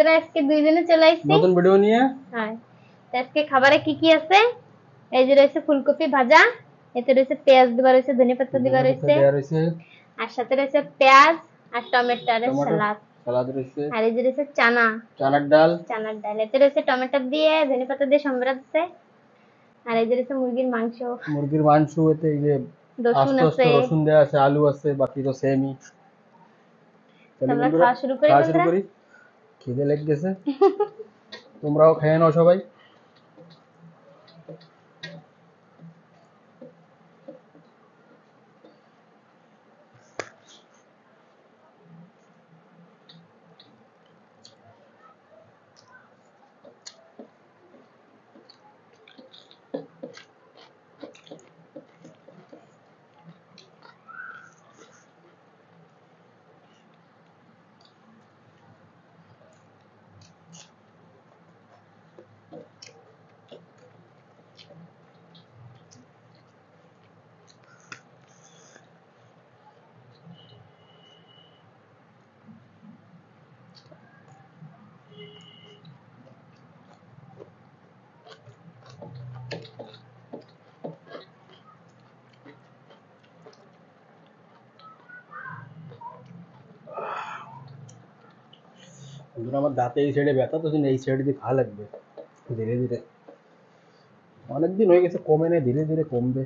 বন্ধুরা আজকে দুইজনে চলে আসছি নতুন ভিডিও নিয়ে। হ্যাঁ, আজকে খাবারে কি কি আছে? এই যে রয়েছে ফুলকপি ভাজা, এতে রয়েছে পেঁয়াজ দিবা রয়েছে, ধনেপাতা দিবা রয়েছে, আর সাথে রয়েছে পেঁয়াজ আর টমেটোর সালাদ রয়েছে, আর এই যে রয়েছে চানার ডাল এতে রয়েছে টমেটো দিয়ে ধনেপাতা দিয়ে সম্বরা দিচ্ছে, আর এই যে রয়েছে মুরগির মাংস এতে এই যে রসুন আছে, রসুন দেওয়া আছে, আলু আছে, বাকি তো সেমই। আমরা খাওয়া শুরু করি। খিদে লেগে গেছে, তোমরাও খেয়ে নাও সবাই। আমার দাঁতে এই সাইডে ব্যথা, তো এই সাইড দিয়ে খাওয়া লাগবে ধীরে ধীরে। অনেকদিন হয়ে গেছে কমে নেই, ধীরে ধীরে কমবে।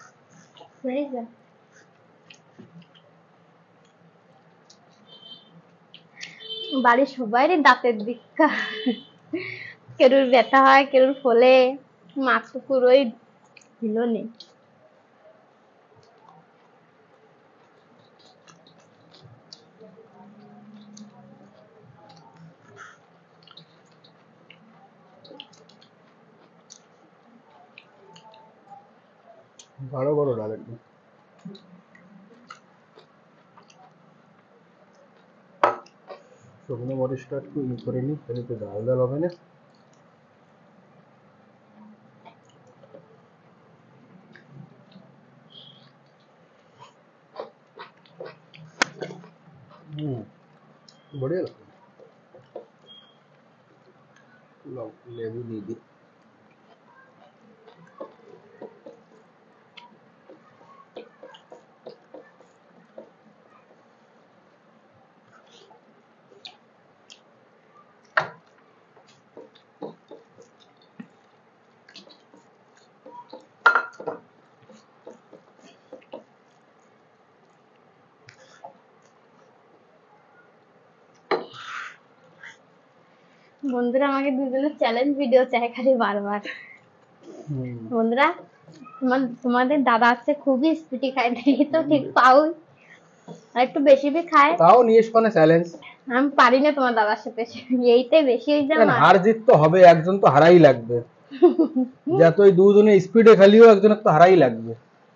বাড়ির সবাইরই দাঁতের দীক্ষা, কেরুর ব্যথা হয়, কেরুর ফলে, মাছ পুরোই ঢিলো নেই। ভালো বড় ডাল একদম। শুকনো মরিচটা একটু করে নিই, তাহলে তো ডাল ডাল হবে না। बढ़िया लगता है। लेबू दे दी। বন্ধুরা আমাকে দুজনের চ্যালেঞ্জ ভিডিও চাই খালি বারবার। বন্ধুরা তোমাদের দাদা আছে খুবই স্পিডি খায়, দেখি তো ঠিক পাও, আর একটু বেশি भी খায়, তাও নিয়ে এসো না চ্যালেঞ্জ। আমি পারি না তোমার দাদার সাথে, এইটাই বেশি হয়ে যায়। হার জিত তো হবে, একজন তো হারাই লাগবে। যতই দুজনে স্পিডে খেলিও একজনের তো হারাই লাগবে।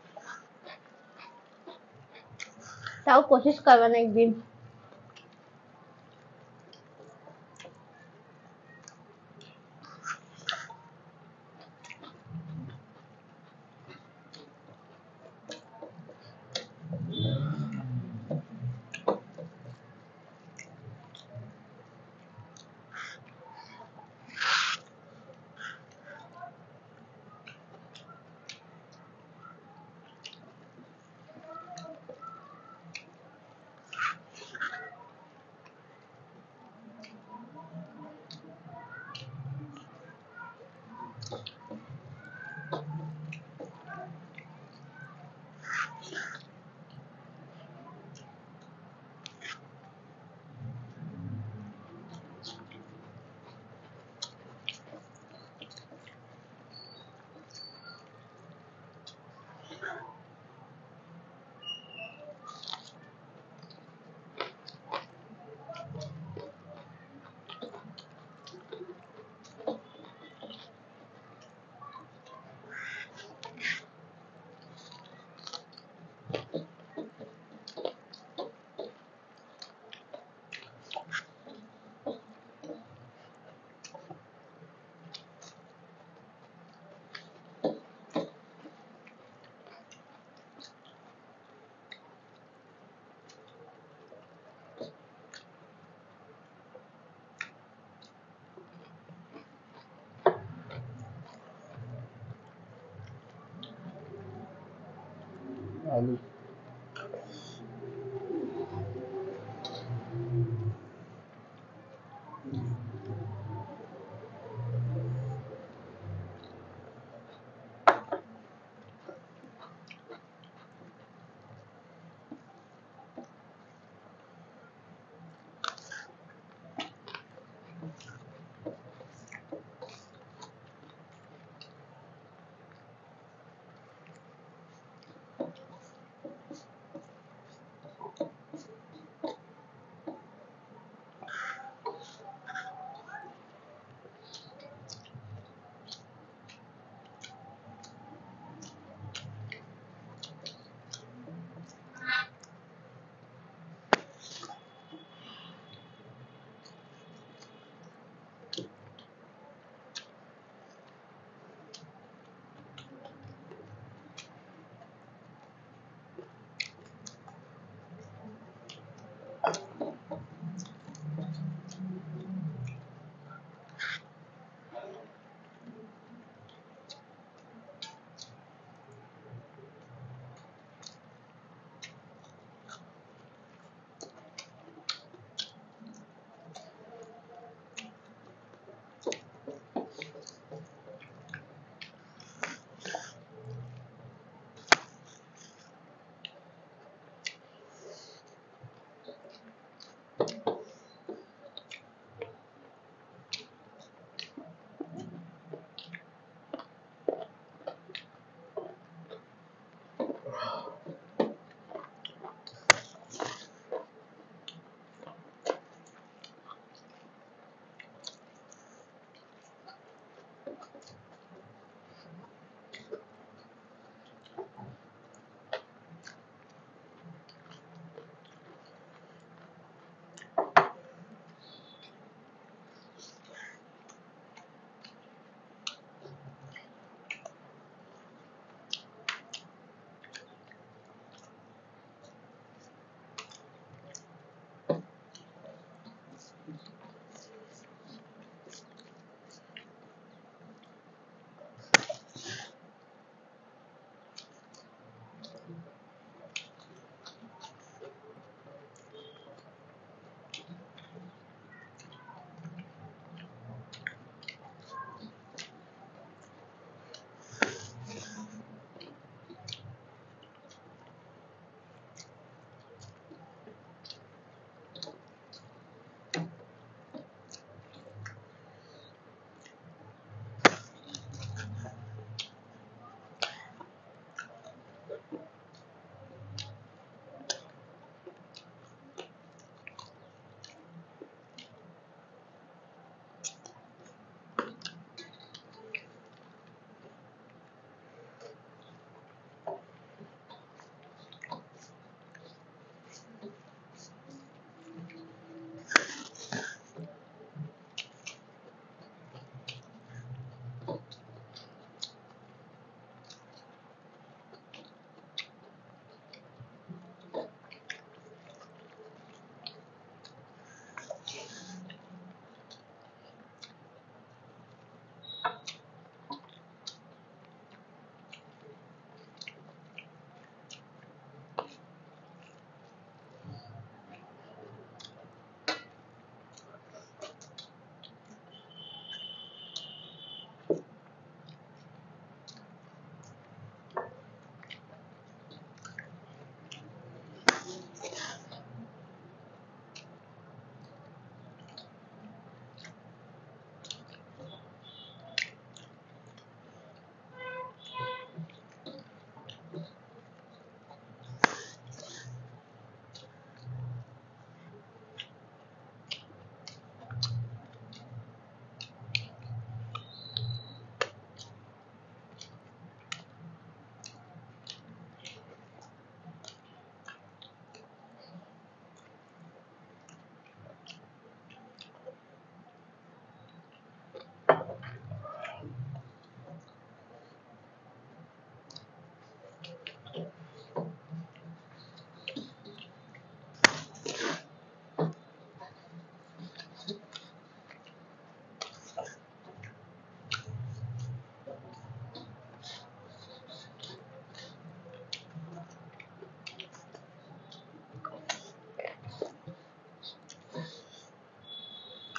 তাও কোশিশ করবেন একদিন। आलू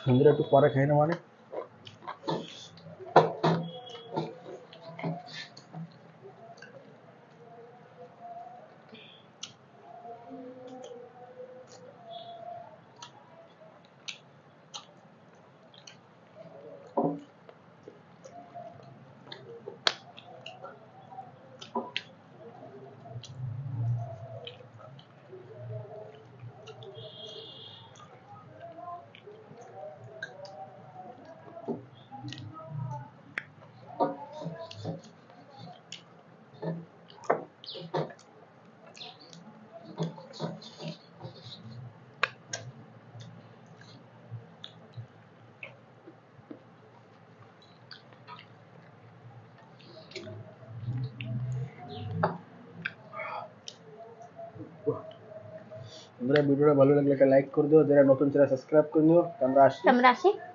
বন্ধুরা একটু পরে খাই না মানে বন্ধুরা ভিডিওটা ভালো লাগলে একটা লাইক করে দিও, যারা নতুন চ্যানেল সাবস্ক্রাইব করে নিও। আমরা আসি।